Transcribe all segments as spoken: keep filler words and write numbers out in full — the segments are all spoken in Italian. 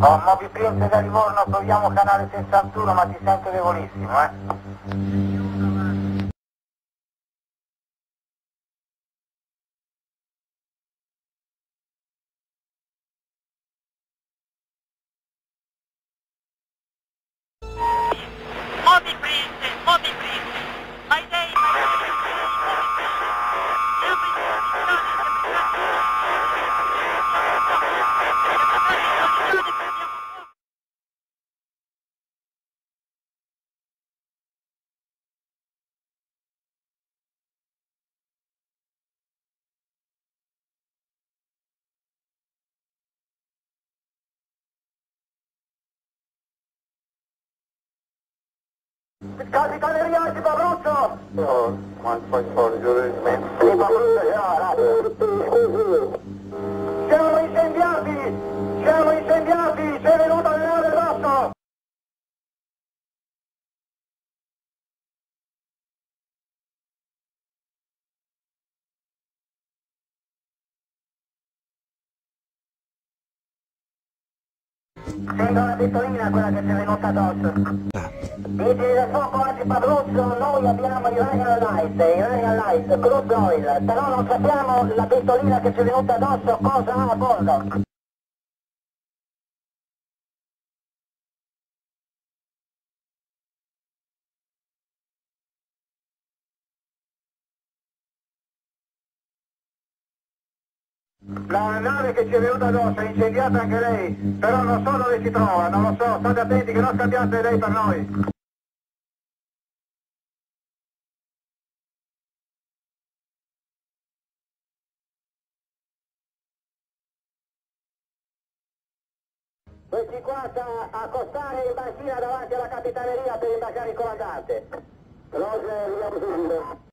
Oh, Moby Prince da Livorno, proviamo canale sessantuno, ma ti sento debolissimo, eh. Moby Prince, Moby Prince, my day, my day, Capitaneria di Abruzzo! No, quanto fai soldi, giornalmente. Di Abruzzo, ciao, siamo incendiati! Siamo incendiati! C'è venuta la nave rosso! Sento una pistolina, quella che ci è venuta addosso. Vigili del fuoco oggi Abruzzo, noi abbiamo Iranian Light, Iranian Light, crude oil, però non sappiamo la pistolina che ci è venuta addosso cosa ha a bordo. La nave che ci è venuta addosso è incendiata anche lei, però non so dove si trova, non lo so, state attenti che non scambiate lei per noi. due cinquanta accostare in banchina davanti alla capitaneria per imbarcare il comandante. Roger, vediamo subito.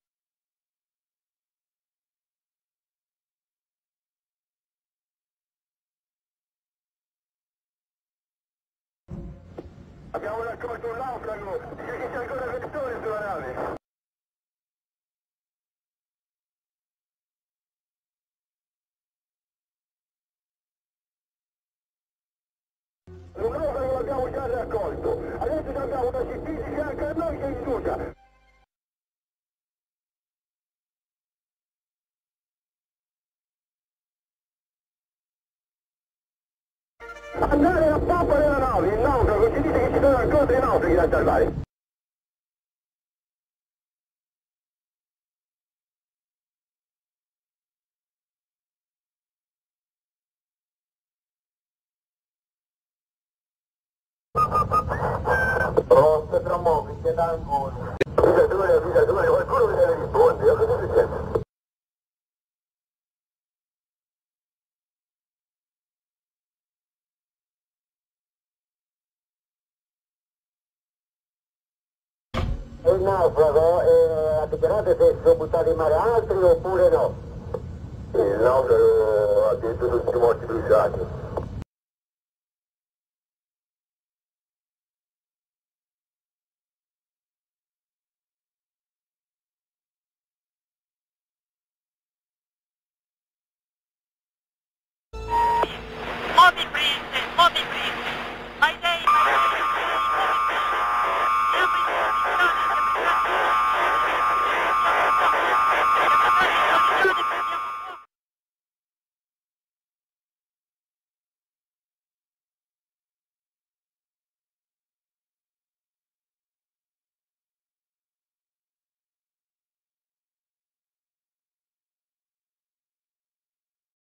Abbiamo raccolto un naufrago, c'è ancora vettore sulla nave. Un naufrago l'abbiamo già raccolto, adesso abbiamo una C P di fianco a noi che induca. Andare a poppa della nave, il naufrago, ci dice che ci sono ancora dei naufraghi da salvare. Oh, che tramuovi, che da ancora. Avvisa tu, avvisa tu, qualcuno mi deve rispondere, cosa succede? Il naufrago, eh, attiverate se sono buttati in mare altri oppure no? Il naufrago ha detto tutti i morti bruciati. Moby Prince, Moby Prince.